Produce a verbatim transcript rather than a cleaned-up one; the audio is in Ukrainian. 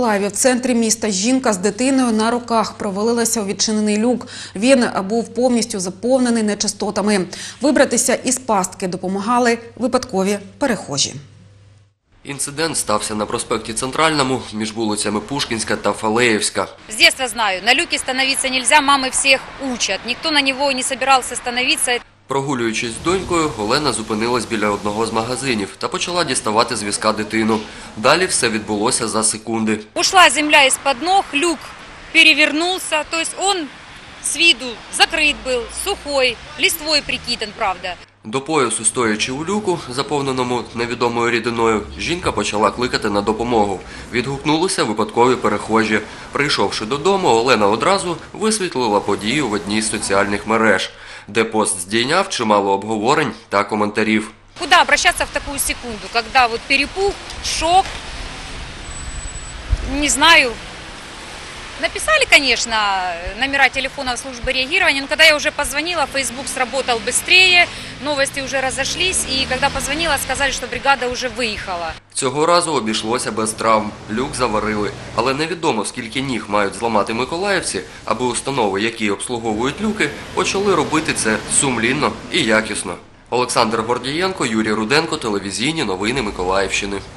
Миколаєві в центрі міста жінка з дитиною на руках провалилася у відчинений люк. Він був повністю заповнений нечистотами. Вибратися із пастки допомагали випадкові перехожі. Інцидент стався на проспекті Центральному між вулицями Пушкінська та Фалеєвська. З дитинства знаю, на люке становитися не можна, мами всіх учать. Ніхто на нього не збирався становитися. Прогулюючись з донькою, Олена зупинилась біля одного з магазинів та почала діставати з візка дитину. Далі все відбулося за секунди. Ушла земля із-під ног, люк перевернувся, тобто він з виду закрит був, сухой, листвою прикидан, правда. До поясу, стоячи у люку, заповненому невідомою рідиною, жінка почала кликати на допомогу. Відгукнулися випадкові перехожі. Прийшовши додому, Олена одразу висвітлила подію в одній з соціальних мереж, де пост здійняв чимало обговорень та коментарів. Куди обращатися в таку секунду, коли вот перепух, шок, не знаю. Написали, конечно, номера телефонов службы реагирования, но когда я уже позвонила, Facebook сработал быстрее, новости уже разошлись, и когда позвонила, сказали, что бригада уже выехала. Цього разу обійшлося без травм. Люк заварили. Але невідомо, скільки ніг мають зламати миколаївці, аби установи, які обслуговують люки, почали робити це сумлінно і якісно. Олександр Гордієнко, Юрій Руденко, телевізійні новини Миколаївщини.